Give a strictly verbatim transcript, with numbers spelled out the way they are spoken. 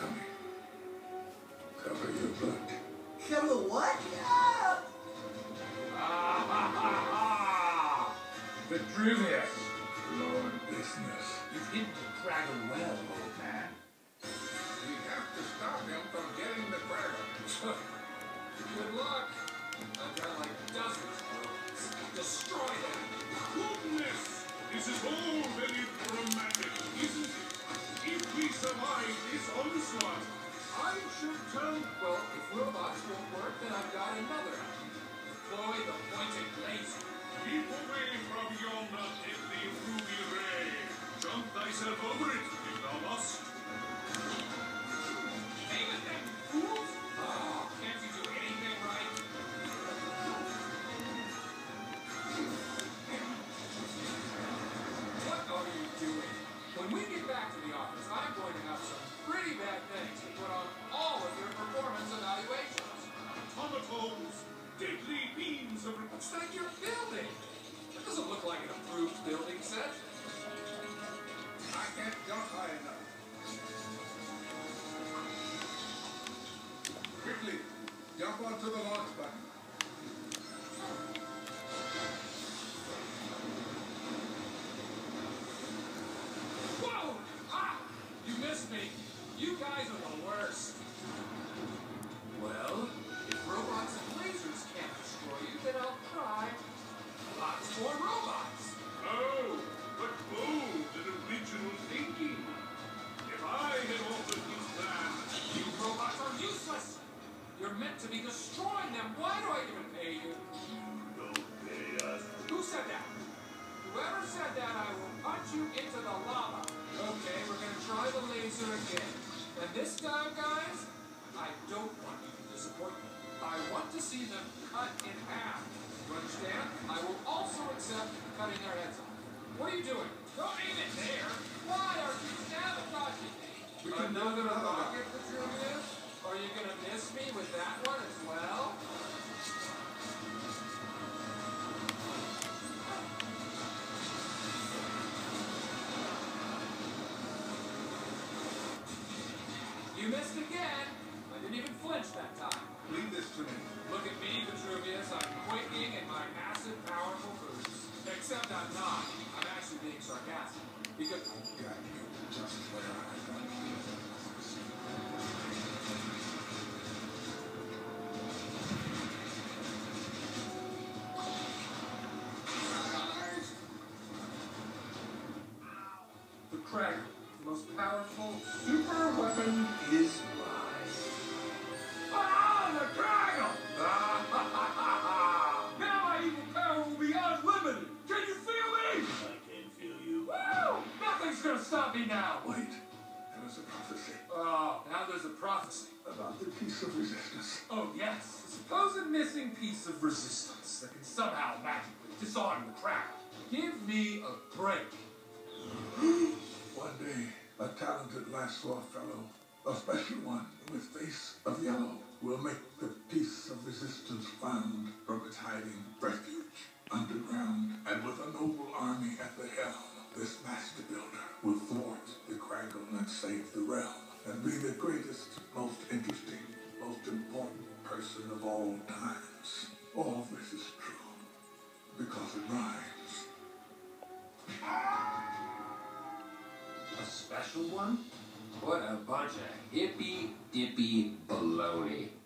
tummy. Cover your butt. Cover what? Ah! Ah ha ha ha! Vitruvius! Lord business. You've hidden the Kragle well, old man. We have to stop him from getting the Kragle. Good luck. I've got like dozens of those. Destroy them. Goodness! This is all very dramatic, isn't it? If we survive this onslaught, I should tell... Well, if robots won't work, then I've got another. Deploy the pointed laser. Keep away from yonder deadly ruby ray. Jump thyself over it, if thou must. Aim at them, fools! Oh, can't you do anything right? What are you doing? When we get back to the office, I'm going to have some pretty bad things to put on all of your performance evaluations. Automatons, deadly beams of... What's that you're building? That doesn't look like an approved building set. I can't jump high enough. Quickly, jump onto the launch button. Whoa! Ah! You missed me. You guys are the worst. Well, if robots and lasers can't destroy you, then I'll try. Lots more robots. Oh, but bold and original thinking. If I had altered his plan... You robots are useless. You're meant to be destroying them. Why do I even pay you? Don't pay us. Who said that? Whoever said that, I will punch you into the lava. Okay, we're gonna try the laser again. And this time, guys, I don't want you to disappoint me. I want to see them cut in half. You understand? I will also accept cutting their heads off. What are you doing? Don't aim it there. Why are you sabotaging me? We can build Another another one. rocket, Vitruvius? Are you gonna miss me with that one as well? You missed again. I didn't even flinch that time. Leave this to me. Look at me, Vitruvius. I'm quaking in my massive, powerful boots. Except I'm not. I'm actually being sarcastic. Because... Got you just where I got you. The Kragle, the most powerful super weapon, is mine. Ah, the Kragle! Ah, ha, ha, ha, ha. Now my evil power will be unlimited. Can you feel me? I can feel you. Woo! Nothing's gonna stop me now. Wait, there was a prophecy Oh, now there's a prophecy. about the piece of resistance. Oh, yes. A supposed missing piece of resistance that can somehow magically disarm the Kragle. Give me a break. One day, a talented Lassois fellow, a special one with face of yellow, will make the piece of resistance found from its hiding refuge underground. And with a noble army at the helm, this master builder will thwart the Kragle and save the realm, and be the greatest, most interesting, most important person of all times. All this is true, because it rhymes. A special one? What a bunch of hippy-dippy baloney.